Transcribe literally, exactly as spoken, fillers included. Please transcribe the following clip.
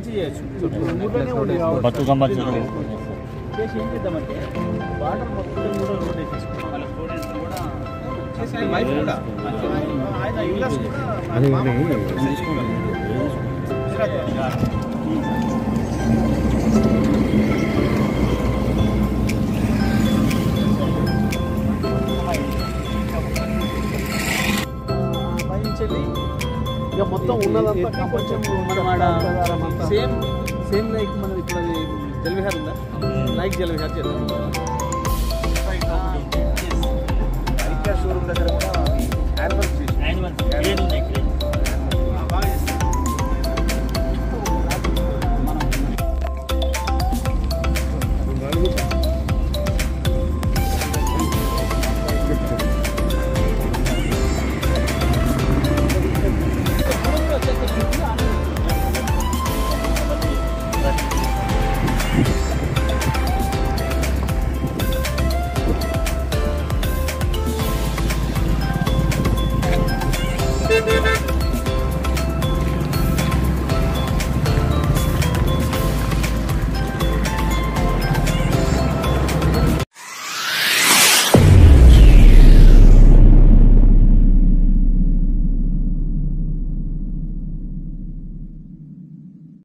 నుంచి చేయొచ్చు. బతుకమ్మ చేసి ఏం చేద్దామంటే వాటర్ మొత్తం కూడా రోడ్ వేసేసుకుంటాం. వాళ్ళ స్టూడెంట్స్ కూడా వైఫ్ కూడా ఆయన ఇల్లాస్ కూడా పైనుంచెళ్ళి ఇక మొత్తం ఉన్నదంతా కొంచెం మన సేమ్ సేమ్ లైక్ మనం ఇప్పుడు జలవిహార్ ఉందా, లైక్ జలవిహార్ చేద్దాం. షోరూమ్ దగ్గర కూడా యానిమల్స్ యానిమల్స్